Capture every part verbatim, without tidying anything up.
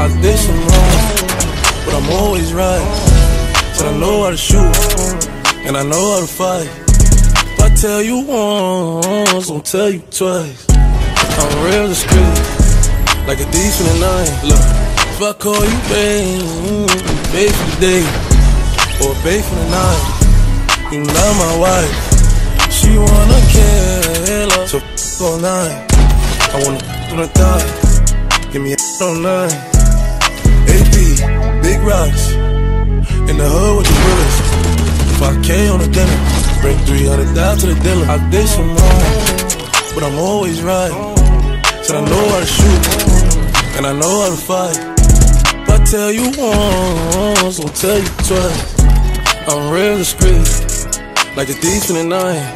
I did some wrong, but I'm always right. Said I know how to shoot, and I know how to fight. If I tell you once, I'll tell you twice. I'm real discreet, like a thief in the night. Look, if I call you babe, babe for the day, or babe for the night, you not my wife. She wanna kill her, so f*** all night. I wanna f*** on the thigh, give me a f*** on nine. A P, big rocks, in the hood with the bullets. five K on the dinner, bring three hundred down to the dealer. I did some wrong, but I'm always right. Said I know how to shoot, and I know how to fight. If I tell you once, I'll tell you twice. I'm real discreet, like a thief in the night.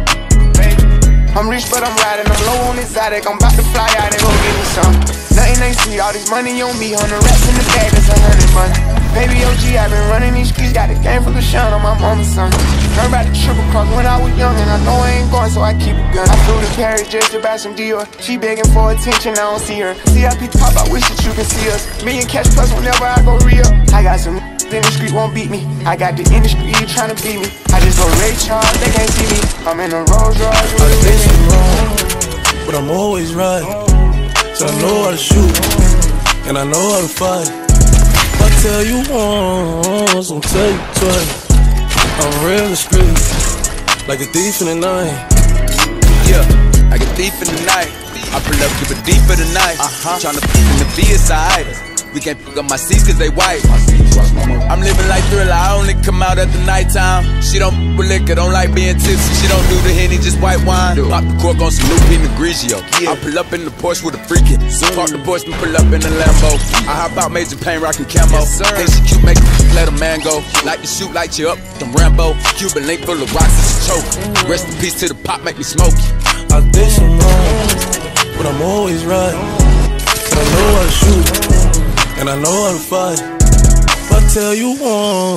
I'm rich but I'm riding, I'm low on exotic. I'm about to fly out and go get me some. Nothing they see, all this money on me. On the rest in the bag, that's a hundred money. Baby O G, I been running these streets. Got a game full of shine on my mama's son. Learned about the triple cross when I was young, and I know I ain't going, so I keep a gun. I flew to Paris just to buy some Dior. She begging for attention, I don't see her. C I P top, I wish that you could see us. Million cash plus whenever I go real. I got some in the street won't beat me. I got the industry trying to beat me. I just go Ray Charles, they can't see me. I'm in a Rolls Royce. I did some wrong, but I'm always right. So I know how to shoot, and I know how to fight. If I tell you once, I'll tell you twice. I'm real discreet, like a thief in the night. Yeah, like a thief in the night. I pull up to the deep of the night. Uh-huh. Tryna peek in the V S I. We can't pick up my seats cause they white. I'm living like Thriller, I only come out at the nighttime. She don't f with liquor, don't like being tipsy. She don't do the Henny, just white wine. Pop the cork on some new Pinot Grigio. I pull up in the Porsche with a freakin'. Park the Porsche and pull up in the Lambo. I hop out Major Payne rockin' camo. Hey, she cute, make her let a man go. Like to shoot, light you up, them Rambo. Cuban link full of rocks, it's a choke. Rest in peace to the pop, make me smoke. I did some wrong, but I'm always right. I know how to shoot, and I know how to fight. If I tell you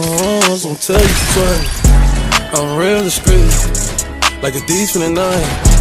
once, I'll tell you twice. I'm real discreet, like a thief in the night.